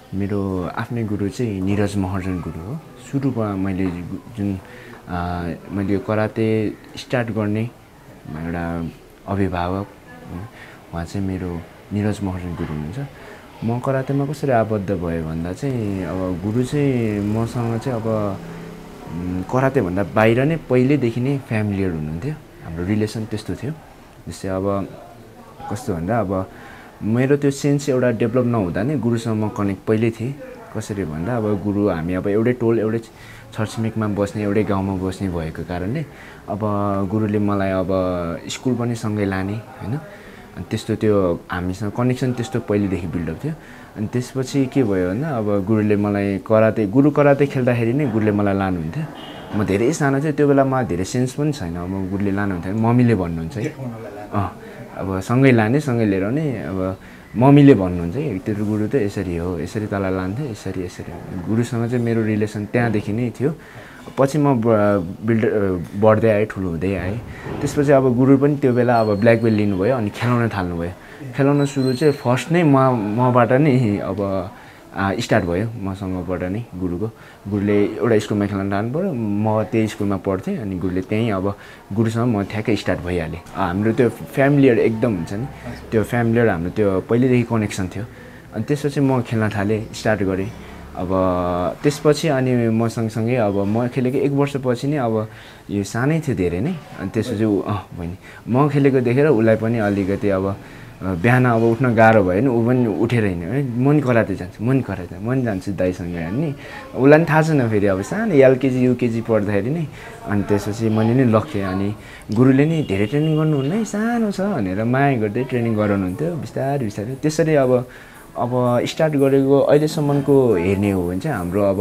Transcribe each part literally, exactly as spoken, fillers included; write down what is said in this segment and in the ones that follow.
मेरो आफ्नै गुरु चाहिँ निरज महर्जन गुरु हो। सुरुमा मैले जुन मैले कराते स्टार्ट गर्ने एउटा अभिभावक उहाँ चाहिँ मेरो निरज महर्जन गुरु हुनुहुन्छ। म करातेमा कसरी आबद्ध भयो भन्दा चाहिँ अब गुरु चाहिँ मसँग चाहिँ अब कराते भन्दा बाहिर नै पहिल्यैदेखि नै फ्यामिलियर हुनुहुन्थ्यो। हाम्रो रिलेसन त्यस्तो थियो। जस्तै अब कस्तो भन्दा अब मेरो त्यो सेन्स एउटा डेभलप नहुँदा नै गुरुसँग म कनेक्ट पहिल्यै थिएँ। कसरी भन्दा अब गुरु हामी अब एउटै टोल एउटै छरछिमेकमा बस्ने एउटै गाउँमा बस्ने भएको कारणले अब गुरुले मलाई अब स्कुल पनि सँगै लाने होइन। अनि त्यस्तो त्यो हामीसँग कनेक्सन त्यस्तो पहिलेदेखि बिल्डअप थियो। अनि त्यसपछि के भयो भन्दा अब गुरुले मलाई कराते गुरु कराते खेल्दाखेरि नै गुरुले मलाई लानुहुन्थ्यो। म धेरै सानो थियो त्यो बेला मलाई धेरै सेन्स पनि छैन। अब गुरुले लानुहुन्थ्यो मम्मीले भन्नुहुन्छ है अँ अब सँगै लाने सँगै लिएर आउने अब मम्मीले भन्नुहुन्छ है तेरो गुरु त यसरी हो यसरी तँलाई लान्थ्यो यसरी यसरी। गुरुसँग चाहिँ मेरो रिलेसन त्यहाँदेखि नै थियो। पछि म बिल्ड बढ्दै आएँ ठुलो हुँदै आएँ। त्यसपछि अब गुरु पनि त्यो बेला अब ब्ल्याक बेल्ट लिनुभयो अनि खेलाउन थाल्नुभयो। खेलाउन सुरु चाहिँ फर्स्ट नै म मबाट नै अब स्टार्ट भयो मसँगबाट नै गुरुको। गुरुले एउटा स्कुलमा खेलाउन थाल्नु पऱ्यो म त्यही स्कुलमा पढ्थेँ अनि गुरुले त्यहीँ अब गुरुसँग म ठ्याक्कै स्टार्ट भइहालेँ। हाम्रो त्यो फ्यामिलियर एकदम हुन्छ नि त्यो फ्यामिलियर हाम्रो त्यो पहिल्यैदेखि कनेक्सन थियो। अनि त्यसपछि म खेल्न थालेँ स्टार्ट गरेँ। अब त्यसपछि अनि म सँगसँगै अब म खेलेको एक वर्षपछि नै अब यो सानै थियो धेरै नै। अनि त्यसपछि ऊ अँ बहिनी म खेलेको देखेर उसलाई पनि अलिकति अब बिहान अब उठ्न गाह्रो भयो नि ऊ पनि उठेर हिँड्यो है म नि कराते जान्छु म नि कराते म नि जान्छु दाइसँग नि। उसलाई पनि थाहा छैन फेरि अब सानो एलकेजी युकेजी पढ्दाखेरि नै। अनि त्यसपछि मैले नि लखेँ अनि गुरुले नि धेरै ट्रेनिङ गर्नुहुन्न है सानो छ भनेर माया गर्दै ट्रेनिङ गराउनुहुन्थ्यो बिस्तारै बिस्तारै। त्यसरी अब अब स्टार्ट गरेको अहिलेसम्मको हेर्ने हो भने चाहिँ हाम्रो अब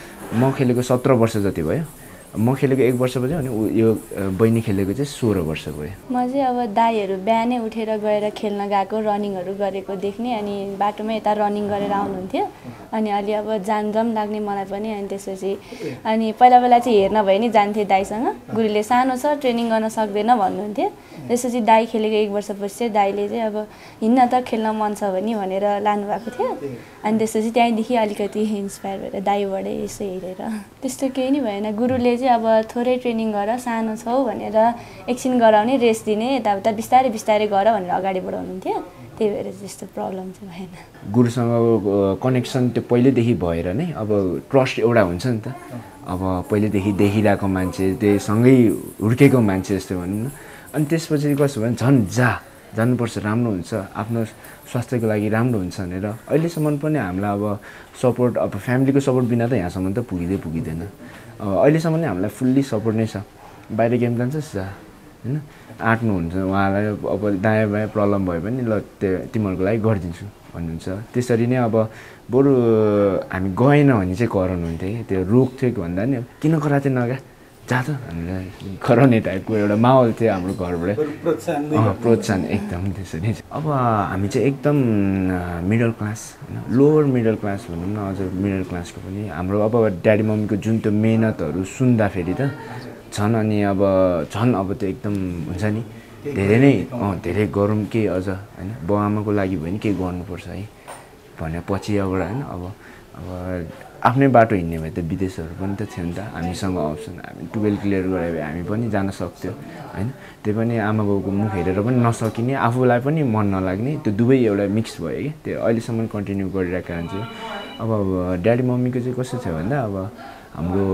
म खेलेको सत्र वर्ष जति भयो। म खेलेको एक वर्ष भयो अनि यो बहिनी खेलेको चाहिँ सोह्र वर्ष भयो। म चाहिँ अब दाइहरू बिहानै उठेर गएर खेल्न गएको रनिङहरू गरेको देख्ने अनि बाटोमा यता रनिङ गरेर आउनुहुन्थ्यो। अनि अलि अब जान्जम लाग्ने मलाई पनि। अनि त्यसपछि अनि पहिला पहिला चाहिँ हेर्न भयो नि जान्थेँ दाइसँग। गुरुले सानो छ ट्रेनिङ गर्न सक्दैन भन्नुहुन्थ्यो। त्यसपछि दाइ खेलेको एक वर्षपछि चाहिँ दाइले चाहिँ अब हिँड्न त खेल्न मन छ भने भनेर लानुभएको थियो। अनि त्यसपछि त्यहीँदेखि अलिकति इन्सपायर भएर दाइबाटै यसो हेरेर त्यस्तो केही नै भएन। गुरुले चाहिँ अब थोरै ट्रेनिङ गर सानो छौ भनेर एकछिन गराउने रेस्ट दिने यताउता बिस्तारै बिस्तारै गर भनेर अगाडि बढाउनुहुन्थ्यो। त्यही भएर त्यस्तो प्रब्लम चाहिँ भएन। गुरुसँग कनेक्सन त्यो पहिल्यैदेखि भएर नै अब ट्रस्ट एउटा हुन्छ नि त। अब पहिल्यैदेखि देखिरहेको मान्छे त्यही सँगै हुर्केको मान्छे जस्तो भनौँ न। अनि त्यसपछि कस्तो भयो भने झन् जा जानुपर्छ राम्रो हुन्छ आफ्नो स्वास्थ्यको लागि राम्रो हुन्छ भनेर अहिलेसम्म पनि हामीलाई अब सपोर्ट अब फ्यामिलीको सपोर्ट बिना त यहाँसम्म त पुगिँदै पुगिँदैन। अहिलेसम्म नै हामीलाई फुल्ली सपोर्ट नै छ। बाहिर गेम जान्छस् जा होइन आँट्नुहुन्छ उहाँलाई अब दायाँ बायाँ प्रब्लम भयो भने ल त्यो तिमीहरूको लागि गरिदिन्छु भन्नुहुन्छ। त्यसरी नै अब बरु हामी गएन भने चाहिँ कराउनुहुन्थ्यो कि त्यो रोक्थ्यो कि भन्दा नि किन कराते नगा जा त भनेर कराउने टाइपको एउटा माहौल थियो हाम्रो घरबाट। प्रोत्साहन एकदम त्यसरी। अब हामी चाहिँ एकदम मिडल क्लास होइन लोवर मिडल क्लास भनौँ न अझ मिडल क्लासको पनि हाम्रो अब ड्याडी मम्मीको जुन त्यो मेहनतहरू सुन्दाखेरि त झन् अनि अब झन् अब त्यो एकदम हुन्छ नि धेरै नै अँ धेरै गरौँ केही अझ होइन बाउ आमाको लागि भयो नि केही गर्नुपर्छ है भने पछि अब होइन अब अब आफ्नै बाटो हिँड्ने भए त विदेशहरू पनि त थियो नि त हामीसँग अप्सन। हामी टुवेल्भ क्लियर गरे भए हामी पनि जान सक्थ्यो होइन। त्यो पनि आमा बाउको मुख हेरेर पनि नसकिने आफूलाई पनि मन नलाग्ने त्यो दुवै एउटा मिक्स भयो कि त्यो अहिलेसम्म कन्टिन्यू गरिरहेको कारण चाहिँ अब ड्याडी मम्मीको चाहिँ कस्तो थियो भन्दा अब हाम्रो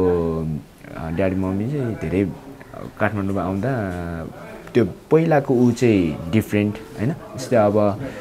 ड्याडी मम्मी चाहिँ धेरै काठमाडौँमा आउँदा त्यो पहिलाको ऊ चाहिँ डिफ्रेन्ट होइन। जस्तै अब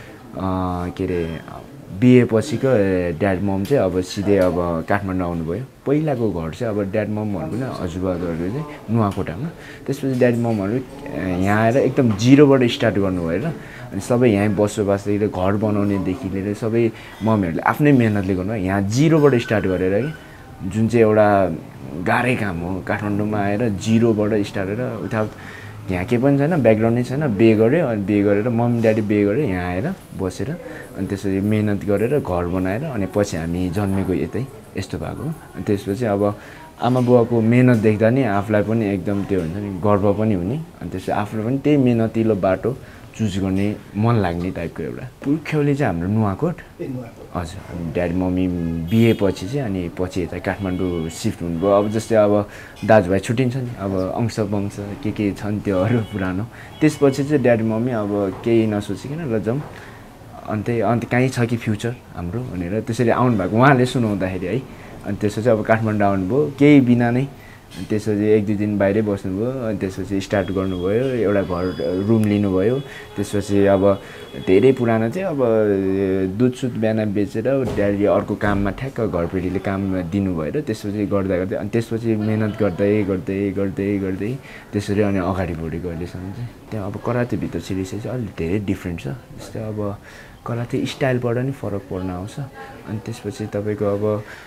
के अरे बिए पछिको ड्याड मम चाहिँ अब सिधै अब काठमाडौँ आउनुभयो। पहिलाको घर चाहिँ अब ड्याड ममहरू पनि हजुरबाहरू चाहिँ नुवाकोटामा। त्यसपछि ड्याडी ममहरू यहाँ आएर एकदम जिरोबाट स्टार्ट गर्नुभयो र अनि सबै यहीँ बसोबासदेखि घर बनाउनेदेखि लिएर सबै मम्मीहरूले आफ्नै मेहनतले गर्नुभयो। यहाँ जिरोबाट स्टार्ट गरेर कि जुन चाहिँ एउटा गाह्रै काम हो काठमाडौँमा आएर जिरोबाट स्टार्ट गरेर उता यहाँ केही पनि छैन ब्याकग्राउन्ड नै छैन बे गऱ्यो अनि बे गरेर मम्मी ड्याडी बे गऱ्यो यहाँ आएर बसेर अनि त्यसरी मेहनत गरेर घर बनाएर अनि पछि हामी जन्मेको यतै यस्तो भएको। अनि त्यसपछि अब आमा बुवाको मेहनत देख्दा नि आफूलाई पनि एकदम त्यो हुन्छ नि गर्व पनि हुने। अनि त्यसपछि आफूले पनि त्यही मेहनतिलो बाटो चुज गर्ने मन लाग्ने टाइपको एउटा पुर्ख्यौली चाहिँ हाम्रो नुवाकोट हजुर ड्याडी मम्मी बिए पछि चाहिँ अनि पछि यता काठमाडौँ सिफ्ट हुनुभयो अब जस्तै अब दाजुभाइ छुट्टिन्छ नि अब अंश वंश के के छन् त्योहरू पुरानो त्यसपछि चाहिँ ड्याडी मम्मी अब केही नसोचिकन ल जाउँ अन्त अन्त कहीँ छ कि फ्युचर हाम्रो भनेर त्यसरी आउनु भएको उहाँले सुनाउँदाखेरि है अनि त्यसपछि अब काठमाडौँ आउनुभयो केही बिना नै अनि त्यसपछि एक दुई दिन बाहिरै बस्नुभयो अनि त्यसपछि स्टार्ट गर्नुभयो एउटा घर रुम लिनुभयो त्यसपछि अब धेरै पुरानो चाहिँ अब दुधसुध बिहान बेचेर ड्याडी अर्को काममा ठ्याक्क घरपेटीले काम दिनुभयो र त्यसपछि गर्दा गर्दै अनि त्यसपछि मिहिनेत गर्दै गर्दै गर्दै गर्दै त्यसरी अनि अगाडि बढेको अहिलेसम्म चाहिँ त्यहाँ अब करातेभित्र सिरिज चाहिँ अलिक धेरै डिफ्रेन्ट छ जस्तै अब कराते स्टाइलबाट नि फरक पर्न आउँछ अनि त्यसपछि तपाईँको अब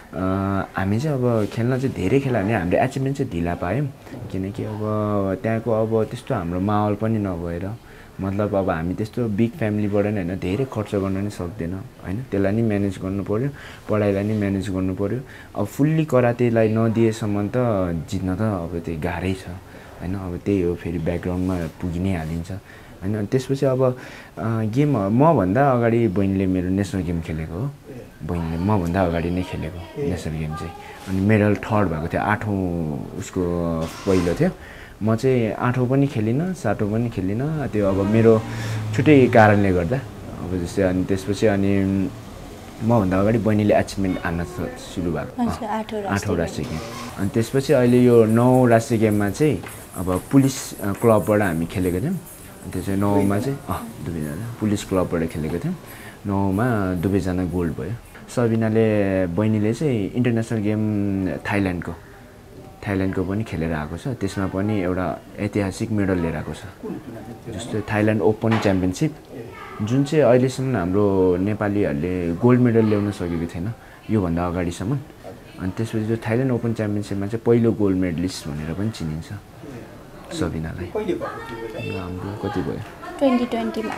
हामी चाहिँ अब खेल्न चाहिँ धेरै खेल्यो भने हाम्रो एचिभमेन्ट चाहिँ ढिला पायौँ किनकि अब त्यहाँको अब त्यस्तो हाम्रो माहौल पनि नभएर मतलब अब हामी त्यस्तो बिग फ्यामिलीबाट नै होइन धेरै खर्च गर्न नि सक्दैन होइन त्यसलाई नि म्यानेज गर्नु पऱ्यो पढाइलाई नि म्यानेज गर्नु पऱ्यो अब फुल्ली करातेलाई नदिएसम्म त जित्न त अब त्यो गाह्रै छ होइन अब त्यही हो फेरि ब्याकग्राउन्डमा पुगि नै हालिन्छ होइन अनि त्यसपछि अब गेम मभन्दा अगाडि बहिनीले मेरो नेसनल गेम खेलेको हो बहिनीले मभन्दा अगाडि नै खेलेको नेसनल गेम चाहिँ अनि मेडल थर्ड भएको थियो आठौँ उसको पहिलो थियो म चाहिँ आठौँ पनि खेलिनँ सातौँ पनि खेलिनँ त्यो अब मेरो छुट्टै कारणले गर्दा अब जस्तै अनि त्यसपछि अनि मभन्दा अगाडि बहिनीले एचिभमेन्ट हान्न सुरु भएको आठौँ राष्ट्रिय गेम अनि त्यसपछि अहिले यो नौ राष्ट्रिय गेममा चाहिँ अब पुलिस क्लबबाट हामी खेलेको थियौँ त्यो चाहिँ नौमा चाहिँ अँ दुवैजना पुलिस क्लबबाट खेलेको थियौँ नौमा दुवैजना गोल्ड भयो सबिनाले बहिनीले चाहिँ इन्टरनेसनल गेम थाइल्यान्डको थाइल्यान्डको पनि खेलेर आएको छ त्यसमा पनि एउटा ऐतिहासिक मेडल लिएर आएको छ जस्तै थाइल्यान्ड ओपन च्याम्पियनसिप जुन चाहिँ अहिलेसम्म हाम्रो नेपालीहरूले गोल्ड मेडल ल्याउन सकेको थिएन योभन्दा अगाडिसम्म अनि त्यसपछि त्यो थाइल्यान्ड ओपन च्याम्पियनसिपमा चाहिँ पहिलो गोल्ड मेडलिस्ट भनेर पनि चिनिन्छ सबिनालाई हाम्रो कति भयो ट्वेन्टी ट्वेन्टीमा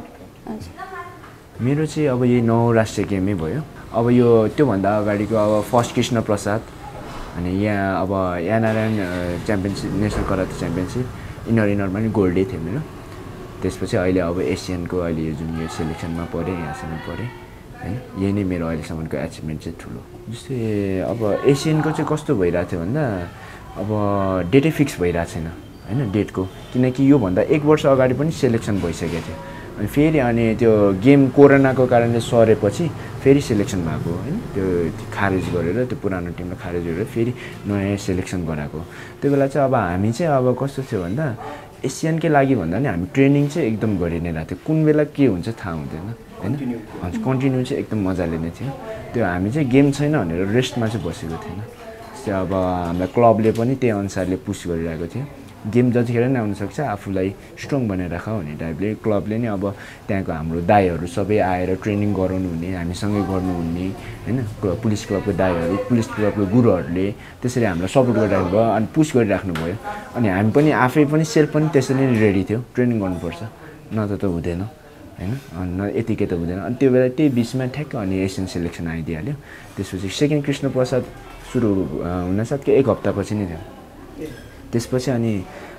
मेरो चाहिँ अब यही नौ राष्ट्रिय गेमै भयो अब यो त्योभन्दा अगाडिको अब फर्स्ट कृष्ण प्रसाद अनि यहाँ अब यानारायण च्याम्पियनसिप नेसनल कराते च्याम्पियनसिप इनर इनरमा पनि गोल्डै थियो मेरो त्यसपछि अहिले अब एसियनको अहिले जुन यो सेलेक्सनमा परेँ यहाँसम्म परेँ होइन यही नै मेरो अहिलेसम्मको एचिभमेन्ट चाहिँ ठुलो जस्तै अब एसियनको चाहिँ कस्तो भइरहेको थियो भन्दा अब डेटै फिक्स भइरहेको छैन होइन डेटको किनकि योभन्दा एक वर्ष अगाडि पनि सेलेक्सन भइसकेको थियो अनि फेरि अनि त्यो गेम कोरोनाको कारणले सरेपछि फेरि सेलेक्सन भएको होइन त्यो खारेज गरेर त्यो पुरानो टिमलाई खारेज गरेर फेरि नयाँ सेलेक्सन गराएको त्यो बेला चाहिँ अब हामी चाहिँ अब कस्तो थियो भन्दा एसियनकै लागि भन्दा नि हामी ट्रेनिङ चाहिँ एकदम गरि नै रहेको थियो कुन बेला के हुन्छ थाहा हुँदैन होइन हजुर कन्टिन्यू चाहिँ एकदम मजाले नै थियो त्यो हामी चाहिँ गेम छैन भनेर रेस्टमा चाहिँ बसेको थिएन जस्तै अब हामीलाई क्लबले पनि त्यही अनुसारले पुस गरिरहेको थियो गेम जतिखेर नै आउनसक्छ आफूलाई स्ट्रङ बनाएर राख भन्ने टाइपले क्लबले नि अब त्यहाँको हाम्रो दाईहरू सबै आएर ट्रेनिङ गराउनु हुने हामीसँगै गर्नुहुने होइन पुलिस क्लबको दाईहरू पुलिस क्लबको गुरुहरूले त्यसरी हामीलाई सपोर्ट गरिराख्नु भयो अनि पुस गरिराख्नु भयो अनि हामी पनि आफै पनि सेल्फ पनि त्यसरी नै रेडी थियो ट्रेनिङ गर्नुपर्छ नत्र त हुँदैन होइन न यतिकै त हुँदैन अनि त्यो बेला त्यही बिचमा ठ्याक्क अनि एसियन सेलेक्सन आइदिइहाल्यो त्यसपछि सेकेन्ड कृष्ण प्रसाद सुरु हुनसाथकै एक हप्तापछि नै थियो त्यसपछि अनि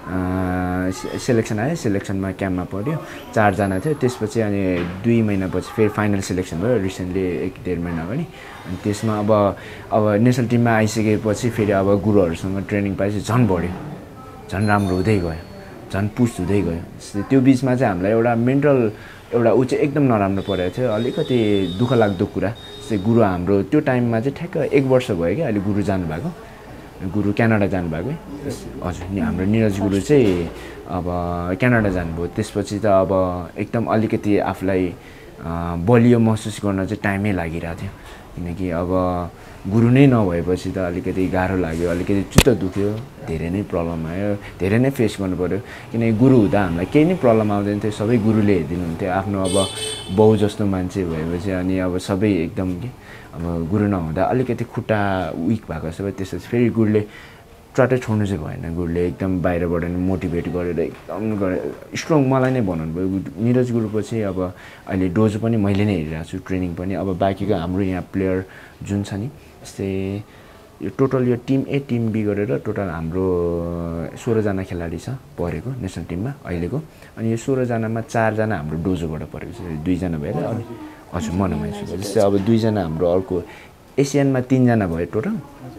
सेलेक्सन आयो सेलेक्सनमा क्याम्पमा पऱ्यो चारजना थियो त्यसपछि अनि दुई महिनापछि फेरि फाइनल सेलेक्सन भयो रिसेन्टली एक डेढ महिना अगाडि अनि त्यसमा अब अब नेसनल टिममा आइसकेपछि फेरि अब गुरुहरूसँग ट्रेनिङ पाएपछि झन् बढ्यो झन् राम्रो हुँदै गयो झन् पुस्ट हुँदै गयो त्यो बिचमा चाहिँ हामीलाई एउटा मेन्टल एउटा ऊ चाहिँ एकदम नराम्रो परेको थियो अलिकति दुःख लाग्दो कुरा जस्तै गुरु हाम्रो त्यो टाइममा चाहिँ ठ्याक्क एक वर्ष भयो क्या अहिले गुरु जानुभएको गुरु क्यानाडा जानुभएको है हजुर नि हाम्रो निरज गुरु चाहिँ अब क्यानाडा जानुभयो त्यसपछि त अब एकदम अलिकति आफूलाई बलियो महसुस गर्न चाहिँ टाइमै लागिरहेको थियो किनकि अब गुरु नै नभएपछि त अलिकति गाह्रो लाग्यो अलिकति चित्त दुख्यो धेरै नै प्रब्लम आयो धेरै नै फेस गर्नु पऱ्यो किनकि गुरु हुँदा हामीलाई केही नै प्रब्लम आउँदैन थियो सबै गुरुले हेरिदिनुहुन्थ्यो आफ्नो अब बाउ जस्तो मान्छे भएपछि अनि अब सबै एकदम के अब गुरु नहुँदा अलिकति खुट्टा विक भएको जस्तो भयो त्यसपछि फेरि गुरुले ट्राटै छोड्नु चाहिँ भएन गुरुले एकदम बाहिरबाट नि मोटिभेट गरेर एकदम गरेर स्ट्रङ मलाई नै बनाउनु भयो निरज गुरुपछि अब अहिले डोजो पनि मैले नै हेरिरहेको छु ट्रेनिङ पनि अब बाँकीको हाम्रो यहाँ प्लेयर जुन छ नि जस्तै यो टोटल यो टिम ए टिम बी गरेर टोटल हाम्रो सोह्रजना खेलाडी छ परेको नेसनल टिममा अहिलेको। अनि यो सोह्रजनामा चारजना हाम्रो डोजोबाट परेको छ, दुईजना भएर अनि हजुर मनमाइजो जस्तै अब दुईजना हाम्रो अर्को एसियनमा तिनजना भयो टोटल।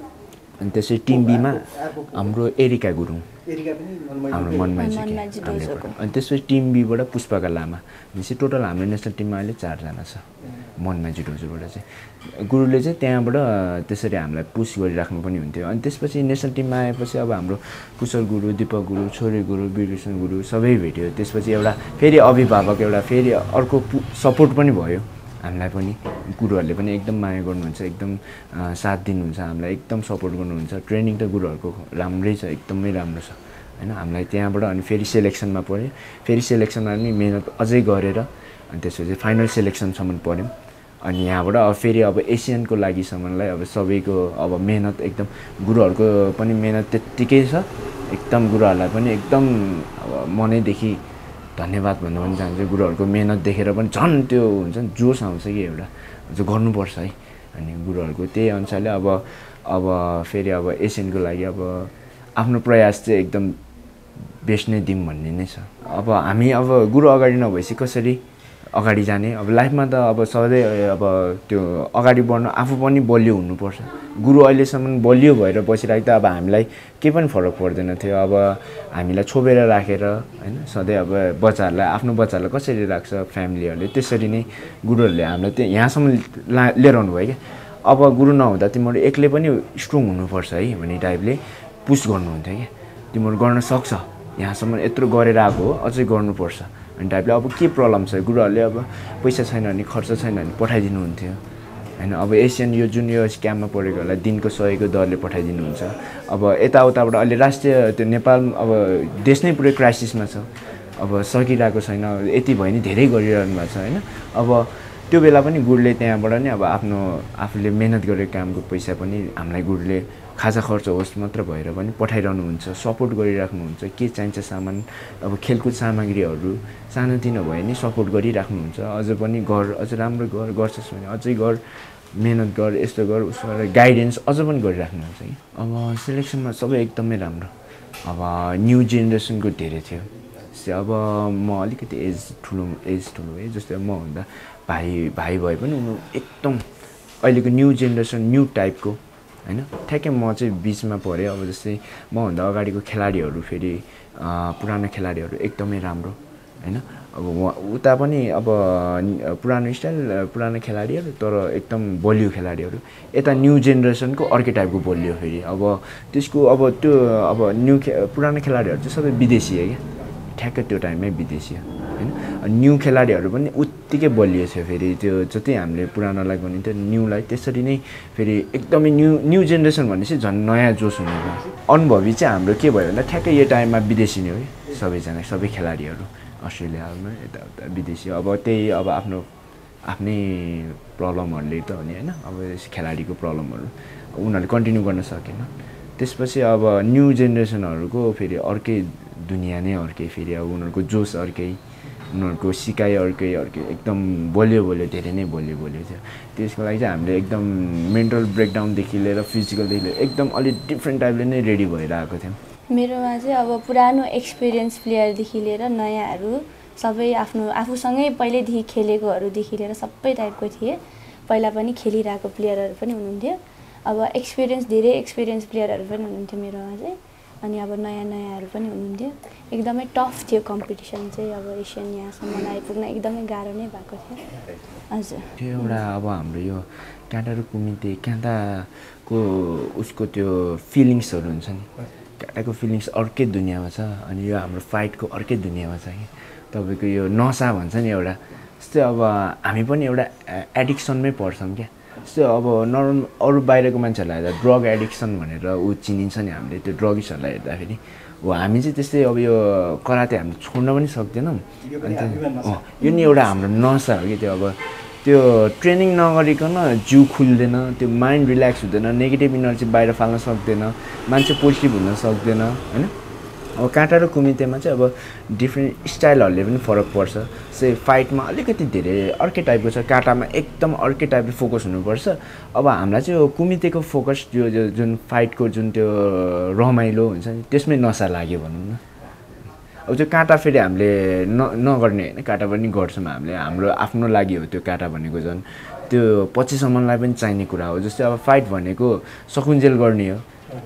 अनि त्यसै टिम बीमा हाम्रो एरिका गुरुङ हाम्रो मनमाइजो अनि त्यसपछि टिम बीबाट पुष्पका लामा भनेपछि टोटल हाम्रो नेसनल टिममा अहिले चारजना छ मनमाइजो डोजोबाट चाहिँ। गुरुले चाहिँ त्यहाँबाट त्यसरी हामीलाई पुस गरिराख्नु पनि हुन्थ्यो। अनि त्यसपछि नेसनल टिममा आएपछि अब हाम्रो कुशल गुरु, दीपक गुरु, छोरी गुरु, वीरकृष्ण गुरु सबै भेट्यो। त्यसपछि एउटा फेरि अभिभावक एउटा फेरि अर्को सपोर्ट पनि भयो हामीलाई पनि। गुरुहरूले पनि एकदम माया गर्नुहुन्छ, एकदम साथ दिनुहुन्छ हामीलाई, एकदम सपोर्ट गर्नुहुन्छ। ट्रेनिङ त गुरुहरूको राम्रै छ, एकदमै राम्रो छ हैन। हामीलाई त्यहाँबाट अनि फेरि सेलेक्सनमा पऱ्यो, फेरि सेलेक्सनमा पनि मेहनत अझै गरेर अनि त्यसपछि फाइनल सेलेक्सनसम्म पऱ्यौँ। अनि यहाँबाट अब फेरि अब एसियनको लागिसम्मलाई अब सबैको अब मेहनत एकदम गुरुहरूको पनि मेहनत त्यत्तिकै छ एकदम। गुरुहरूलाई पनि एकदम अब मनैदेखि धन्यवाद भन्नु पनि चाहन्छु। गुरुहरूको मेहनत देखेर पनि झन् त्यो हुन्छ नि जोस आउँछ कि एउटा जो गर्नुपर्छ है। अनि गुरुहरूको त्यही अनुसारले अब अब फेरि अब एसियनको लागि अब आफ्नो प्रयास चाहिँ एकदम बेस्ट नै दिउँ भन्ने नै छ। अब हामी अब गुरु अगाडि नभएपछि कसरी अगाडि जाने? अब लाइफमा त अब सधैँ अब त्यो अगाडि बढ्न आफू पनि बलियो हुनुपर्छ। गुरु अहिलेसम्म बलियो भएर बसिरहेको त अब हामीलाई केही पनि फरक पर्दैन थियो। अब हामीलाई छोपेर राखेर हैन सधैँ अब बच्चाहरूलाई आफ्नो बच्चाहरूलाई कसरी राख्छ फ्यामिलीहरूले त्यसरी नै गुरुहरूले हामीलाई त्यो यहाँसम्म ला लिएर आउनुभयो क्या। अब गुरु नहुँदा तिमीहरू एक्लै पनि स्ट्रङ हुनुपर्छ है भन्ने टाइपले पुस गर्नुहुन्थ्यो क्या। तिमीहरू गर्न सक्छ, यहाँसम्म यत्रो गरेर आएको हो अझै गर्नुपर्छ अनि टाइपले। अब के प्रब्लम छ गुरुहरूले अब पैसा छैन भने खर्च छैन भने पठाइदिनुहुन्थ्यो हैन। अब एसियन यो जुन यो स्क्याममा परेकोहरूलाई दिनको सयको दरले पठाइदिनुहुन्छ। अब यताउताबाट अहिले राष्ट्रिय त्यो नेपाल अब देश नै पुरै क्राइसिसमा छ, अब सकिरहेको छैन, यति भयो नि धेरै गरिरहनु भएको छ हैन। अब त्यो बेला पनि गुरुले त्यहाँबाट नि अब आफ्नो आफूले मेहनत गरेको कामको पैसा पनि हामीलाई गुरुले खाजा खर्च होस् मात्र भएर पनि पठाइरहनुहुन्छ, सपोर्ट गरिराख्नुहुन्छ। के चाहिन्छ सामान अब खेलकुद सामग्रीहरू सानोतिनो भए नि सपोर्ट गरिराख्नुहुन्छ। अझ पनि गर, अझ राम्रो गर, गर्छस् भने अझै गर, मेहनत गर, यस्तो गर उसो गरेर गाइडेन्स अझ पनि गरिराख्नुहुन्छ कि। अब सेलेक्सनमा सबै एकदमै राम्रो। अब न्यू जेनेरेसनको धेरै थियो। जस्तै अब म अलिकति एज ठुलो एज ठुलो है, जस्तै म भन्दा भाइ भाइ भए पनि उनीहरू एकदम अहिलेको न्यू जेनेरेसन न्यू टाइपको हैन। ठ्याक्कै म चाहिँ बिचमा परेँ। अब जस्तै मभन्दा अगाडिको खेलाडीहरू फेरि पुरानो खेलाडीहरू एकदमै राम्रो हैन। अब उहाँ उता पनि अब पुरानो स्टाइल पुरानो खेलाडीहरू तर एकदम बलियो खेलाडीहरू। यता न्यू जेनेरेसनको अर्कै टाइपको बलियो फेरि। अब त्यसको अब त्यो अब न्यू खे पुरानो खेलाडीहरू चाहिँ सबै विदेशी है क्या, ठ्याक्कै त्यो टाइममै विदेशी हैन। न्यू खेलाडीहरू पनि उत्तिकै बलियो थियो फेरि। त्यो जति हामीले पुरानोलाई भनिन्थ्यो न्यूलाई त्यसरी नै फेरि एकदमै न्यू न्यू जेनेरेसन भनेपछि झन् नयाँ जोस हुने भयो। अनुभवी चाहिँ हाम्रो के भयो भन्दा ठ्याक्कै यो टाइममा विदेशी नै हो कि सबैजना सबै खेलाडीहरू अस्ट्रेलियामा यताउता विदेशी। अब त्यही अब आफ्नो आफ्नै प्रब्लमहरूले त हो नि हैन। अब खेलाडीको प्रब्लमहरू उनीहरूले कन्टिन्यू गर्न सकेन। त्यसपछि अब न्यू जेनेरेसनहरूको फेरि अर्कै दुनियाँ नै अर्कै फेरि। अब उनीहरूको जोस अर्कै, उनीहरूको सिकाइ अर्कै अर्कै एकदम बलियो बलियो धेरै नै बलियो बलियो थियो। त्यसको लागि चाहिँ हामीले एकदम मेन्टल ब्रेकडाउनदेखि लिएर फिजिकलदेखि लिएर एकदम अलिक डिफ्रेन्ट टाइपले नै रेडी भएर आएको थियौँ। मेरोमा चाहिँ अब पुरानो एक्सपिरियन्स प्लेयरदेखि लिएर नयाँहरू सबै आफ्नो आफूसँगै पहिल्यैदेखि खेलेकोहरूदेखि लिएर सबै टाइपको थिए। पहिला पनि खेलिरहेको प्लेयरहरू पनि हुनुहुन्थ्यो। अब एक्सपिरियन्स धेरै एक्सपिरियन्स प्लेयरहरू पनि हुनुहुन्थ्यो मेरोमा चाहिँ। अनि अब नयाँ नयाँहरू पनि हुनुहुन्थ्यो। एकदमै टफ थियो कम्पिटिसन चाहिँ। अब एसियन यहाँसम्म आइपुग्न एकदमै गाह्रो नै भएको थियो। हजुर त्यो एउटा अब हाम्रो यो काँटाको कुमिते काँटाको उसको त्यो फिलिङ्सहरू हुन्छ नि, काँटाको फिलिङ्स अर्कै दुनियाँमा छ अनि यो हाम्रो फाइटको अर्कै दुनियाँमा छ कि। तपाईँको यो नसा भन्छ नि एउटा, जस्तै अब हामी पनि एउटा एडिक्सनमै पर्छौँ क्या। जस्तै अब नर्मल अरू बाहिरको मान्छेहरूलाई हेर्दा ड्रग एडिक्सन भनेर ऊ चिनिन्छ नि हामीले, त्यो ड्रगिस्टहरूलाई हेर्दाखेरि हो। हामी चाहिँ त्यस्तै अब यो कराते हामीले छोड्न पनि सक्दैनौँ। अन्त यो नि एउटा हाम्रो नसा हो कि त्यो। अब त्यो ट्रेनिङ नगरिकन जिउ खुल्दैन, त्यो माइन्ड रिल्याक्स हुँदैन, नेगेटिभ इनर्जी बाहिर फाल्न सक्दैन, मान्छे पोजिटिभ हुन सक्दैन हैन। अब काँटा र कुमितेमा चाहिँ अब डिफ्रेन्ट स्टाइलहरूले पनि फरक पर्छ। से फाइटमा अलिकति धेरै अर्कै टाइपको छ, काँटामा एकदम अर्कै टाइपले फोकस हुनुपर्छ। अब हामीलाई चाहिँ यो कुमितेको फोकस त्यो जुन फाइटको जुन त्यो रमाइलो हुन्छ नि त्यसमै नसा लाग्यो भनौँ न। अब त्यो काँटा फेरि हामीले न नगर्ने होइन, काँटा पनि गर्छौँ हामीले, हाम्रो आफ्नो लागि हो त्यो काँटा भनेको झन् त्यो पछिसम्मलाई पनि चाहिने कुरा हो। जस्तै अब फाइट भनेको सकुन्जेल गर्ने हो,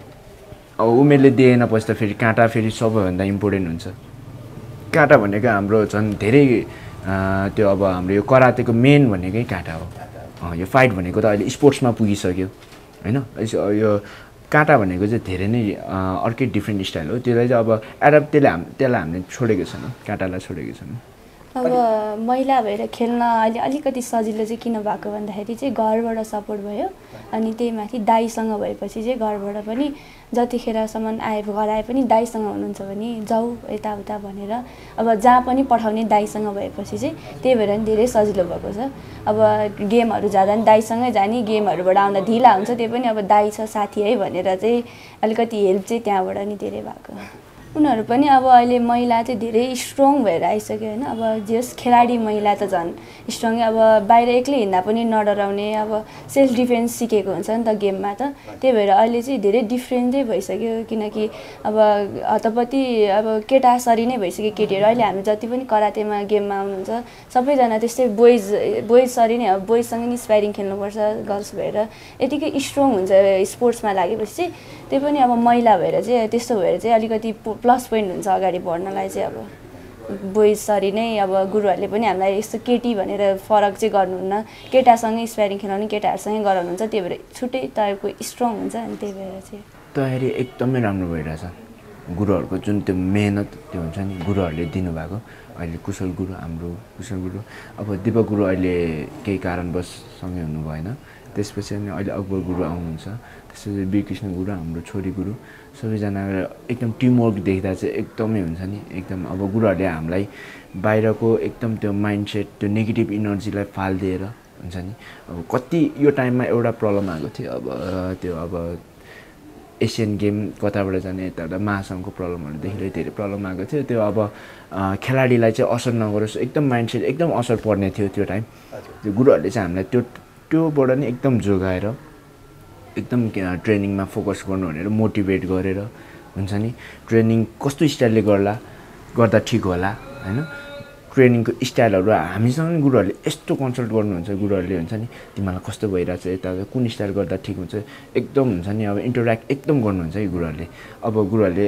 अब उमेरले दिएन पछि त फेरि काँटा फेरि सबैभन्दा इम्पोर्टेन्ट हुन्छ। काँटा भनेको हाम्रो झन् धेरै त्यो अब हाम्रो यो करातेको मेन भनेकै काँटा हो। यो फाइट भनेको त अहिले स्पोर्ट्समा पुगिसक्यो होइन। यो काँटा भनेको चाहिँ धेरै नै अर्कै डिफ्रेन्ट स्टाइल हो, त्यसलाई चाहिँ अब एडप्ट त्यसले हाम त्यसलाई हामीले छोडेको छैनौँ, काँटालाई छोडेको छैनौँ। अब महिला भएर खेल्न अहिले अलिकति सजिलो चाहिँ किन भएको भन्दाखेरि चाहिँ घरबाट सपोर्ट भयो, अनि त्यही माथि दाइसँग भएपछि चाहिँ घरबाट पनि जतिखेरसम्म आए घर आए पनि दाइसँग हुनुहुन्छ भने जाऊ यताउता भनेर अब जहाँ पनि पठाउने दाइसँग भएपछि चाहिँ त्यही भएर नि धेरै सजिलो भएको छ। अब गेमहरू जाँदा पनि दाइसँगै जाने, गेमहरूबाट आउँदा ढिला हुन्छ त्यो पनि अब दाइ छ साथी है भनेर चाहिँ अलिकति हेल्प चाहिँ त्यहाँबाट नि धेरै भएको। उनीहरू पनि अब अहिले महिला चाहिँ धेरै स्ट्रङ भएर आइसक्यो होइन। अब जस खेलाडी महिला त झन् स्ट्रङै, अब बाहिर एक्लै हिँड्दा पनि नडराउने, अब सेल्फ डिफेन्स सिकेको हुन्छ नि त गेममा त, त्यही भएर अहिले चाहिँ धेरै डिफ्रेन्टै भइसक्यो। किनकि अब हतपति अब केटासरी नै भइसक्यो केटीहरू। अहिले हामी जति पनि करातेमा गेममा आउनुहुन्छ सबैजना त्यस्तै बोइज बोइजसरी नै अब बोइजसँग नि स्पाइरिङ खेल्नुपर्छ गर्ल्स भएर यतिकै स्ट्रङ हुन्छ स्पोर्ट्समा लागेपछि चाहिँ। त्यही पनि अब महिला भएर चाहिँ त्यस्तो भएर चाहिँ अलिकति प्लस पोइन्ट हुन्छ अगाडि बढ्नलाई चाहिँ। अब बोइजसरी नै अब गुरुहरूले पनि हामीलाई यस्तो केटी भनेर फरक चाहिँ गर्नुहुन्न, केटासँगै स्पाइरिङ खेलाउने केटाहरूसँगै गराउनुहुन्छ, त्यही भएर छुट्टै टाइपको स्ट्रङ हुन्छ अनि त्यही भएर चाहिँ तयारी एकदमै राम्रो भइरहेछ। गुरुहरूको जुन त्यो मेहनत त्यो हुन्छ नि गुरुहरूले दिनुभएको, अहिले कुशल गुरु हाम्रो कुशल गुरु अब दिपक गुरु अहिले केही कारणवश सँगै हुनु भएन, त्यसपछि अनि अहिले अकबर गुरु आउनुहुन्छ, त्यसपछि बी कृष्ण गुरु हाम्रो छोरी गुरु, सबैजना एकदम टिमवर्क देख्दा चाहिँ एकदमै हुन्छ नि एकदम। अब गुरुहरूले हामीलाई बाहिरको एकदम त्यो माइन्डसेट त्यो नेगेटिभ इनर्जीलाई फालिदिएर हुन्छ नि। अब कति यो टाइममा एउटा प्रब्लम आएको थियो, अब त्यो अब एसियन गेम कताबाट जाने यताबाट महासङ्घको प्रब्लमहरूदेखि लिएर धेरै प्रब्लम आएको थियो। त्यो अब खेलाडीलाई चाहिँ असर नगरोस् एकदम माइन्डसेट एकदम असर पर्ने थियो त्यो टाइम। त्यो गुरुहरूले चाहिँ हामीलाई त्यो त्योबाट नि एकदम जोगाएर एकदम ट्रेनिङमा फोकस गर्नु भनेर मोटिभेट गरेर हुन्छ नि। ट्रेनिङ कस्तो स्टाइलले गर्ला गर्दा ठिक होला होइन, ट्रेनिङको स्टाइलहरू हामीसँग नि गुरुहरूले यस्तो कन्सल्ट गर्नुहुन्छ। गुरुहरूले हुन्छ नि तिमीलाई कस्तो भइरहेछ यता कुन स्टाइल गर्दा ठिक हुन्छ एकदम हुन्छ नि अब इन्टरेक्ट एकदम गर्नुहुन्छ है गुरुहरूले। अब गुरुहरूले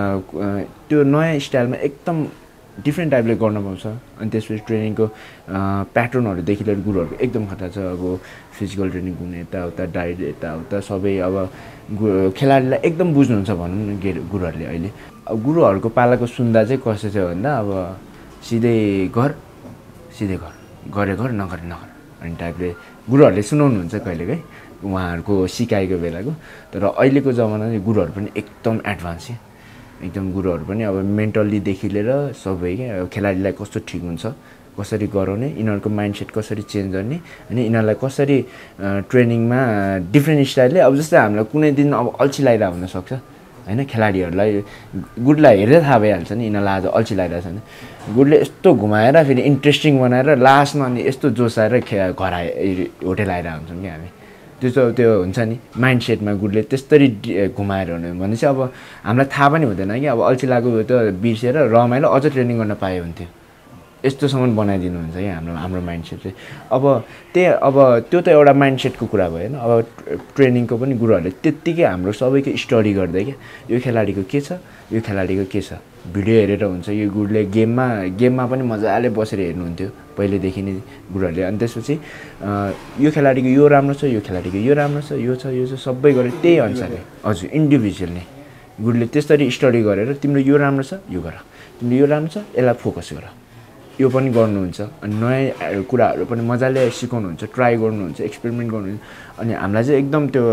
त्यो नयाँ स्टाइलमा एकदम डिफ्रेन्ट टाइपले गर्न पाउँछ। अनि त्यसपछि ट्रेनिङको प्याटर्नहरूदेखि लिएर गुरुहरूको एकदम खतरा छ। अब फिजिकल ट्रेनिङ कुन यताउता डाइट यताउता सबै अब खेलाडीलाई एकदम बुझ्नुहुन्छ भनौँ न गुरुहरूले अहिले। अब गुरुहरूको पालाको सुन्दा चाहिँ कस्तो थियो भन्दा अब सिधै घर सिधै घर गरे घर नगरे नगर अनि टाइपले गुरुहरूले सुनाउनुहुन्छ कहिलेकाहीँ उहाँहरूको सिकाइको बेलाको। तर अहिलेको जमानामा चाहिँ गुरुहरू पनि एकदम एडभान्स छ एकदम। गुरुहरू पनि अब मेन्टल्लीदेखि लिएर सबै क्या खेलाडीलाई कस्तो ठिक हुन्छ कसरी गराउने, यिनीहरूको माइन्डसेट कसरी चेन्ज गर्ने अनि यिनीहरूलाई कसरी ट्रेनिङमा डिफ्रेन्ट स्टाइलले अब जस्तै हामीलाई कुनै दिन अब अल्छी लागिरहेको हुनसक्छ होइन। खेलाडीहरूलाई गुडलाई हेरेर थाहा भइहाल्छ नि यिनीहरूलाई आज अल्छी लागिरहेछ भने गुडले यस्तो घुमाएर फेरि इन्ट्रेस्टिङ बनाएर लास्टमा अनि यस्तो जोस आएर खे घर आए होटेल आइरहेको हुन्छौँ कि हामी। त्यस्तो त्यो हुन्छ नि माइन्डसेटमा गुडले त्यस्तरी घुमाएर हुने भने चाहिँ अब हामीलाई थाहा पनि हुँदैन कि अब अल्छी लागेको त बिर्सेर रमाइलो अझ ट्रेनिङ गर्न पाए हुन्थ्यो, यस्तोसम्म बनाइदिनुहुन्छ कि हाम्रो हाम्रो माइन्डसेट चाहिँ। अब त्यही अब त्यो त एउटा माइन्डसेटको कुरा भयो होइन। अब ट्रेनिङको पनि गुरुहरूले त्यत्तिकै हाम्रो सबैको स्टडी गर्दै क्या यो खेलाडीको के छ यो खेलाडीको के छ भिडियो हेरेर हुन्छ। यो गुरुले गेममा गेममा पनि मजाले बसेर हेर्नुहुन्थ्यो पहिलेदेखि नै गुरुहरूले। अनि त्यसपछि यो खेलाडीको यो राम्रो छ यो खेलाडीको यो राम्रो छ यो छ यो छ सबै गरेर त्यही अनुसारले हजुर इन्डिभिजुअल नै गुरुले त्यस्तरी स्टडी गरेर तिम्रो यो राम्रो छ यो गर, तिम्रो यो राम्रो छ यसलाई फोकस गर, यो पनि गर्नुहुन्छ। अनि नयाँ कुराहरू पनि मजाले सिकाउनुहुन्छ, ट्राई गर्नुहुन्छ, एक्सपेरिमेन्ट गर्नुहुन्छ। अनि हामीलाई चाहिँ एकदम त्यो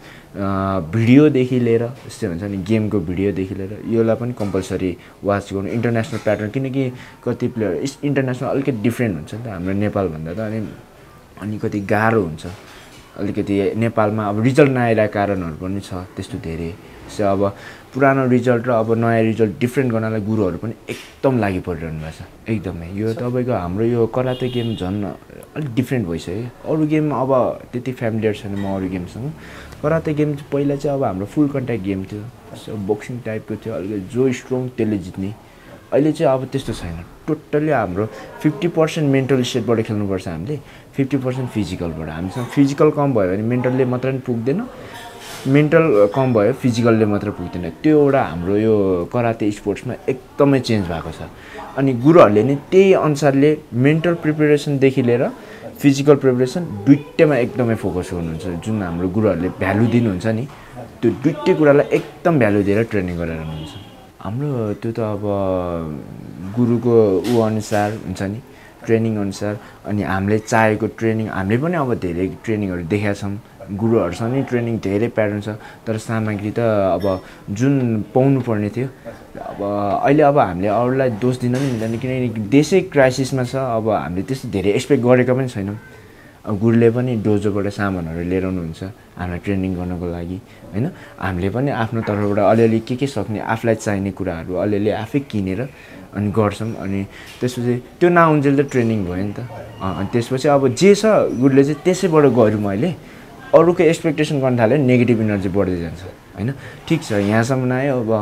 भिडियोदेखि लिएर यस्तै हुन्छ नि गेमको भिडियोदेखि लिएर योलाई पनि कम्पलसरी वाच गर्नु इन्टरनेसनल प्याटर्न, किनकि कति प्लेयर इन्टरनेसनल अलिकति डिफ्रेन्ट हुन्छ नि त हाम्रो नेपालभन्दा त। अनि अनि कति गाह्रो हुन्छ अलिकति नेपालमा अब रिजल्ट नआइरहेको कारणहरू पनि छ त्यस्तो धेरै। सो अब पुरानो रिजल्ट र अब नयाँ रिजल्ट डिफ्रेन्ट गर्नलाई गुरुहरू पनि एकदम लागि परिरहनु भएको छ एकदमै। यो तपाईँको हाम्रो यो कराते गेम झन् अलिक डिफ्रेन्ट भइसक्यो। अरू गेम अब त्यति फ्यामिलियर छैन म अरू गेमसँग। कराते गेम चाहिँ पहिला चाहिँ अब हाम्रो फुल कन्ट्याक्ट गेम थियो, सो बक्सिङ टाइपको थियो, अलिकति जो स्ट्रङ त्यसले जित्ने। अहिले चाहिँ अब त्यस्तो छैन, टोटल्ली हाम्रो फिफ्टी पर्सेन्ट मेन्टल स्टेटबाट खेल्नुपर्छ हामीले, फिफ्टी पर्सेन्ट फिजिकलबाट। हामीसँग फिजिकल कम भयो भने मेन्टलले मात्र पनि पुग्दैन, मेन्टल कम भयो फिजिकलले मात्र पुग्दैन। त्यो एउटा हाम्रो यो कराते स्पोर्ट्समा एकदमै चेन्ज भएको छ। अनि गुरुहरूले नि त्यही अनुसारले मेन्टल प्रिपेरेसनदेखि लिएर फिजिकल प्रिपेरेसन दुइटैमा एकदमै फोकस गर्नुहुन्छ। जुन हाम्रो गुरुहरूले भ्यालु दिनुहुन्छ नि त्यो दुइटै कुरालाई एकदम भ्यालु दिएर ट्रेनिङ गरेर हुनुहुन्छ। हाम्रो त्यो त अब गुरुको ऊ अनुसार हुन्छ नि, ट्रेनिङ अनुसार। अनि हामीले चाहेको ट्रेनिङ हामीले पनि अब धेरै ट्रेनिङहरू देखेका छौँ, गुरुहरूसँग नि ट्रेनिङ धेरै प्याटर्न छ, तर सामग्री त अब जुन पाउनु पर्ने थियो अब अहिले अब हामीले अरूलाई दोष दिन पनि मिल्दैन, किनकि देशै क्राइसिसमा छ। अब हामीले त्यस्तो धेरै एक्सपेक्ट गरेका पनि छैनौँ। अब गुरुले पनि डोजोबाट सामानहरू लिएर आउनुहुन्छ हामीलाई ट्रेनिङ गर्नको लागि होइन। हामीले पनि आफ्नो तर्फबाट अलिअलि के के सक्ने आफूलाई चाहिने कुराहरू अलिअलि आफै किनेर अनि गर्छौँ। अनि त्यसपछि त्यो नआउन्जेल त ट्रेनिङ भयो नि त। अनि त्यसपछि अब जे छ गुरुले चाहिँ त्यसैबाट गरौँ। अहिले अरूको एक्सपेक्टेसन गर्न थाल्यो नेगेटिभ इनर्जी बढ्दै जान्छ होइन। ठिक छ यहाँसम्म आयो। अब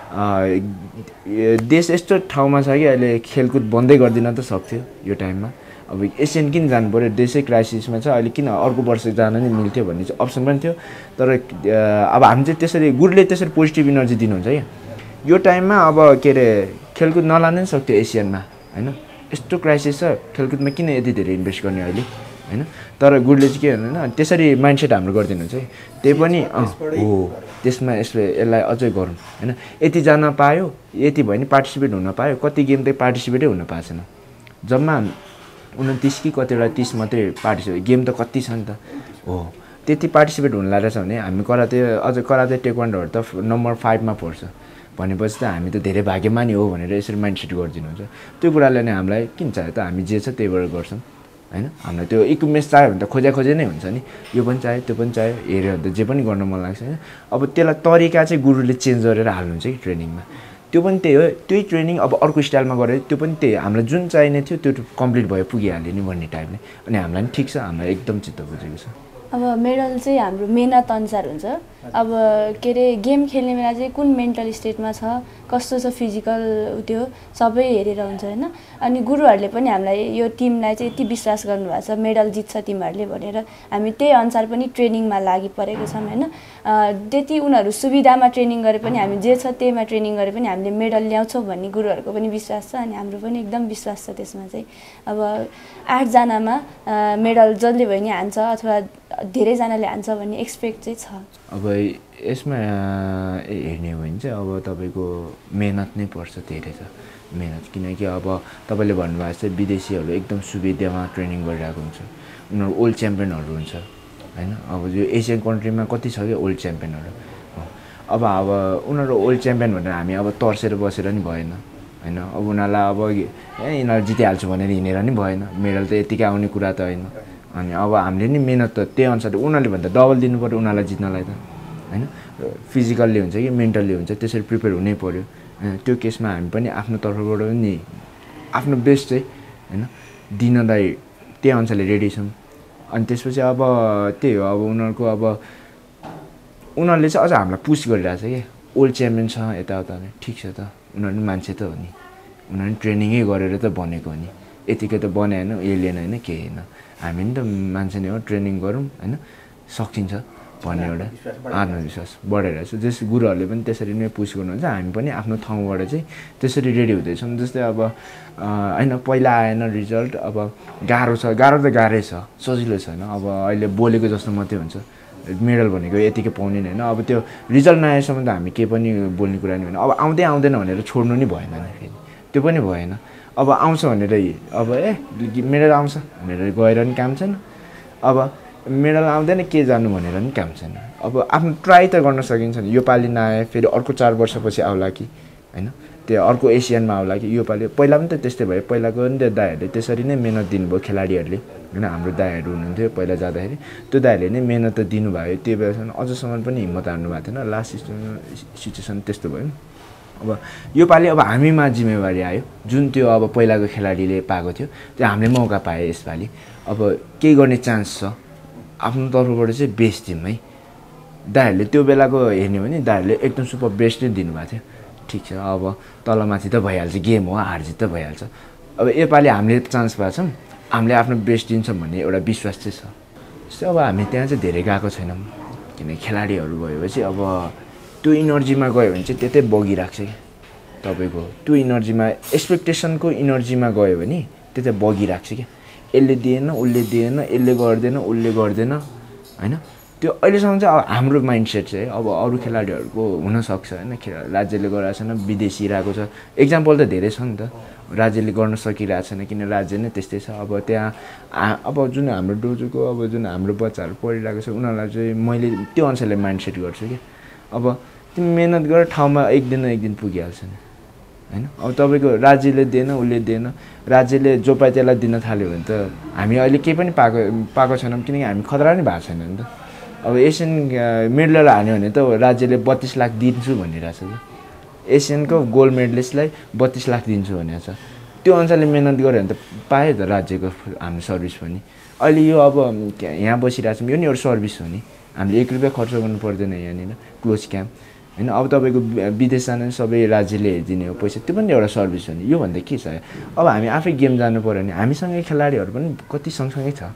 देश यस्तो ठाउँमा छ कि अहिले खेलकुद बन्दै गरिदिन त सक्थ्यो यो टाइममा। अब एसियन किन जानु पऱ्यो, देशै क्राइसिसमा छ अहिले, किन अर्को वर्ष जान नि मिल्थ्यो भन्ने चाहिँ अप्सन पनि थियो। तर अब हामी चाहिँ त्यसरी गुरुले त्यसरी पोजिटिभ इनर्जी दिनुहुन्छ क्या। यो टाइममा अब के अरे खेलकुद नलानु नि सक्थ्यो एसियनमा होइन। यस्तो क्राइसिस छ, खेलकुदमा किन यति धेरै इन्भेस्ट गर्ने अहिले होइन। तर गुरुले चाहिँ के भन्नु त्यसरी माइन्डसेट हाम्रो गरिदिनुहुन्छ है। त्यही पनि हो त्यसमा यसले यसलाई अझै गरौँ होइन। यति जान पायो, यति भयो नि पार्टिसिपेट हुन पायो, कति गेम त पार्टिसिपेटै हुन पाएको छैन। जम्मा उन्तिस कि कतिवटा तिस मात्रै पार्टिसिपेट, गेम त कति छ नि त हो। त्यति पार्टिसिपेट हुन लागेछ भने हामी कराते अझ कराते टेक्वान्डोहरू त नम्बर फाइभमा पर्छ भनेपछि त हामी त धेरै भाग्यमानी हो भनेर यसरी माइन्डसेट गरिदिनुहुन्छ। त्यो कुराले नै हामीलाई किन चाहियो त, हामी जे छ त्यहीबाट गर्छौँ होइन। हामीलाई त्यो इक्विपमेन्ट्स चाहियो भने त खोजा खोजे नै हुन्छ नि, यो पनि चाहियो त्यो पनि चाहियो हेऱ्यो भने त जे पनि गर्न मन लाग्छ होइन। अब त्यसलाई तरिका चाहिँ गुरुले चेन्ज गरेर हाल्नुहुन्छ कि ट्रेनिङमा, त्यो पनि त्यही हो। त्यही ट्रेनिङ अब अर्को स्टाइलमा गरेर त्यो पनि त्यही हामीलाई जुन चाहिने थियो त्यो कम्प्लिट भयो पुगिहाल्यो नि भन्ने टाइपले। अनि हामीलाई पनि ठिक छ, हामीलाई एकदम चित्त बुझेको छ। अब मेडल चाहिँ हाम्रो मेहनत अनुसार हुन्छ। अब के अरे गेम खेल्ने बेला चाहिँ कुन मेन्टल स्टेटमा छ, कस्तो छ फिजिकल त्यो सबै हेरेर हुन्छ होइन। अनि गुरुहरूले पनि हामीलाई यो टिमलाई चाहिँ यति विश्वास गर्नुभएको छ मेडल जित्छ तिमीहरूले भनेर, हामी त्यही अनुसार पनि ट्रेनिङमा लागि परेको छौँ होइन। त्यति उनीहरू सुविधामा ट्रेनिङ गरे पनि हामी जे छ त्यहीमा ट्रेनिङ गरे पनि हामीले मेडल ल्याउँछौँ भन्ने गुरुहरूको पनि विश्वास छ। अनि हाम्रो पनि एकदम विश्वास छ त्यसमा चाहिँ। अब आठजनामा मेडल जसले भयो नि हान्छ अथवा धेरैजनाले हान्छ भन्ने एक्सपेक्ट चाहिँ छ। अब यसमा हेर्ने हो भने चाहिँ अब तपाईँको मेहनत नै पर्छ धेरै त मेहनत। किनकि अब तपाईँले भन्नुभएको छ विदेशीहरू एकदम सुविधामा ट्रेनिङ गरिरहेको हुन्छ, उनीहरू ओल्ड च्याम्पियनहरू हुन्छ होइन। अब यो एसियन कन्ट्रीमा कति छ कि ओल्ड च्याम्पियनहरू। अब अब उनीहरू ओल्ड च्याम्पियन भनेर हामी अब तर्सेर बसेर नि भएन होइन। अब उनीहरूलाई अब ए यिनीहरू जितिहाल्छु भनेर हिँडेर नि भएन, मेडल त यतिकै आउने कुरा त होइन। अनि अब हामीले नि मेहनत त त्यही अनुसार उनीहरूले भन्दा डबल दिनु पऱ्यो उनीहरूलाई जित्नलाई त होइन। फिजिकल्ली हुन्छ कि मेन्टल्ली हुन्छ त्यसरी प्रिपेयर हुनै पऱ्यो होइन। त्यो केसमा हामी पनि आफ्नो तर्फबाट पनि आफ्नो बेस्ट चाहिँ होइन दिनलाई त्यही अनुसारले रेडी छौँ। अनि त्यसपछि अब त्यही हो अब उनीहरूको अब उनीहरूले चाहिँ अझ हामीलाई पुस गरिरहेको छ कि ओल्ड च्याम्पियन छ यताउता नै। ठिक छ त उनीहरू पनि मान्छे त हो नि, उनीहरू ट्रेनिङै गरेर त बनेको हो नि, यतिकै त बने होइन यो लिएन होइन केही होइन। हामी नि त मान्छे नै हो, ट्रेनिङ गरौँ होइन सकिन्छ भन्ने एउटा आत्मविश्वास बढेर छ। जस गुरुहरूले पनि त्यसरी नै पुस गर्नुहुन्छ, हामी पनि आफ्नो ठाउँबाट चाहिँ त्यसरी रेडी हुँदैछौँ। जस्तै अब होइन पहिला आएन रिजल्ट, अब गाह्रो छ, गाह्रो त गाह्रै छ, सजिलो छैन। अब अहिले बोलेको जस्तो मात्रै हुन्छ, मेडल भनेको यतिकै पाउने होइन। अब त्यो रिजल्ट नआएसम्म त हामी केही पनि बोल्ने कुरा नि होइन। अब आउँदै आउँदैन भनेर छोड्नु नि भएन नि फेरि, त्यो पनि भएन। अब आउँछ भनेर अब ए मेडल आउँछ भनेर गएर नि काम छैन, अब मेडल आउँदैन के जानु भनेर नि काम छैन। अब आफ्नो ट्राई त गर्न सकिन्छ नि, यो पालि नआए फेरि अर्को चार वर्षपछि आउला कि होइन। त्यो अर्को एसियनमा होला कि योपालि पहिला पनि त त्यस्तै भयो पहिलाको पनि त्यो दाइहरूले त्यसरी नै मेहनत दिनुभयो खेलाडीहरूले होइन हाम्रो दाइहरू हुनुहुन्थ्यो पहिला जाँदाखेरि त्यो दाइहरूले नै मेहनत त दिनुभयो त्यो बेलासम्म अझसम्म पनि हिम्मत हार्नु भएको थिएन लास्ट सिचुएसन त्यस्तो भयो अब योपालि अब हामीमा जिम्मेवारी आयो जुन त्यो अब पहिलाको खेलाडीले पाएको थियो त्यो हामीले मौका पायो यसपालि अब केही गर्ने चान्स छ आफ्नो तर्फबाट चाहिँ बेस्ट दिउँ है दाइहरूले त्यो बेलाको हेर्ने भने दाइहरूले एकदम सुपर बेस्ट नै दिनुभएको थियो ठिक छ अब तलमाथि त भइहाल्छ गेम हो हारजित त भइहाल्छ अब योपालि हामीले चान्स पाएको छौँ हामीले आफ्नो बेस्ट दिन्छौँ भन्ने एउटा विश्वास चाहिँ छ जस्तै अब हामी त्यहाँ चाहिँ धेरै गएको छैनौँ किनकि खेलाडीहरू गएपछि अब त्यो इनर्जीमा गयो भने चाहिँ त्यतै बगिरहेको छ कि तपाईँको त्यो इनर्जीमा एक्सपेक्टेसनको इनर्जीमा गयो भने त्यतै बगिरहेको छ कि यसले दिएन उसले दिएन यसले गर्दैन उसले गर्दैन होइन त्यो अहिलेसम्म चाहिँ अब हाम्रो माइन्डसेट चाहिँ अब अरू खेलाडीहरूको हुनसक्छ होइन खेला राज्यले गरिरहेको छैन विदेशी रहेको छ इक्जाम्पल त धेरै छ नि त राज्यले गर्न सकिरहेको छैन किन राज्य नै त्यस्तै छ अब त्यहाँ अब जुन हाम्रो डोजोको अब जुन हाम्रो बच्चाहरू पढिरहेको छ उनीहरूलाई चाहिँ मैले त्यो अनुसारले माइन्डसेट गर्छु कि अब तिमी मेहनत गरेर ठाउँमा एक दिन न एक दिन पुगिहाल्छ नि होइन अब तपाईँको राज्यले दिएन उसले दिएन राज्यले जो पाए त्यसलाई दिन थाल्यो भने त हामी अहिले केही पनि पाएको पाएको छैनौँ किनकि हामी खतरा नै भएको छैन नि त अब एसियन मेडलर हाल्यो भने त राज्यले बत्तिस लाख दिन्छु भनिरहेछ त एसियनको गोल्ड मेडलिस्टलाई बत्तिस लाख दिन्छु भनेको छ त्यो अनुसारले मेहनत गऱ्यो भने त पायो त राज्यको हाम्रो सर्भिस पनि अहिले यो अब यहाँ बसिरहेको छौँ यो नि एउटा सर्भिस हो नि हामीले एक रुपियाँ खर्च गर्नु पर्दैन यहाँनिर क्लोज क्याम्प होइन अब तपाईँको विदेश जानु सबै राज्यले हेरिदिने हो पैसा त्यो पनि एउटा सर्भिस हो नि योभन्दा के छ अब हामी आफै गेम जानु पऱ्यो भने हामीसँगै खेलाडीहरू पनि कति सँगसँगै छ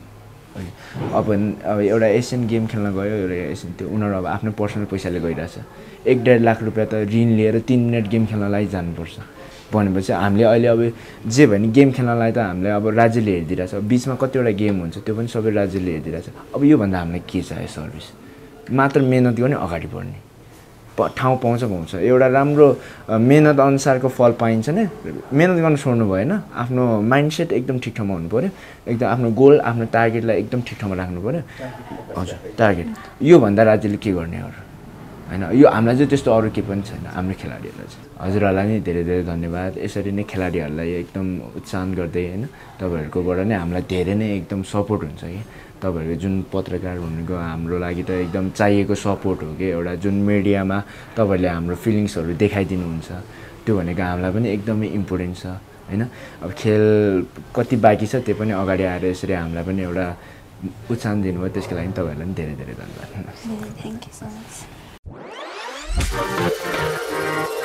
अब अब एउटा एसियन गेम खेल्न गयो एउटा एसियन त्यो उनीहरू अब आफ्नो पर्सनल पैसाले गइरहेछ एक डेढ लाख रुपियाँ त ऋण लिएर तिन मिनट गेम खेल्नलाई जानुपर्छ भनेपछि हामीले अहिले अब जे भयो नि गेम खेल्नलाई त हामीले अब राज्यले हेरिदिरहेछ बिचमा कतिवटा गेम हुन्छ त्यो पनि सबै राज्यले हेरिदिरहेछ अब योभन्दा हामीलाई के चाहियो सर्भिस मात्र मेहनत गर्ने अगाडि बढ्ने ठाउँ पाउँछ पाउँछ एउटा राम्रो मेहनत अनुसारको फल पाइन्छ नि मेहनत गर्न छोड्नु भएन आफ्नो माइन्डसेट एकदम ठिक ठाउँमा हुनु पऱ्यो एकदम आफ्नो गोल आफ्नो टार्गेटलाई एकदम ठिक ठाउँमा राख्नु पऱ्यो हजुर टार्गेट योभन्दा राज्यले के गर्ने अरू होइन यो हामीलाई चाहिँ त्यस्तो अरू केही पनि छैन हाम्रो खेलाडीहरूलाई चाहिँ हजुरहरूलाई नै धेरै धेरै धन्यवाद यसरी नै खेलाडीहरूलाई एकदम उत्साहन गर्दै होइन तपाईँहरूकोबाट नै हामीलाई धेरै नै एकदम सपोर्ट हुन्छ कि तपाईँहरूको जुन पत्रकार हुनुको हाम्रो लागि त एकदम चाहिएको सपोर्ट हो कि एउटा जुन मिडियामा तपाईँहरूले हाम्रो फिलिङ्सहरू देखाइदिनुहुन्छ त्यो भनेको हामीलाई पनि एकदमै इम्पोर्टेन्ट छ होइन अब खेल कति बाँकी छ त्यो पनि अगाडि आएर यसरी हामीलाई पनि एउटा उत्साहन दिनुभयो त्यसको लागि तपाईँहरूलाई पनि धेरै धेरै धन्यवाद थ्याङ्क यू सो मच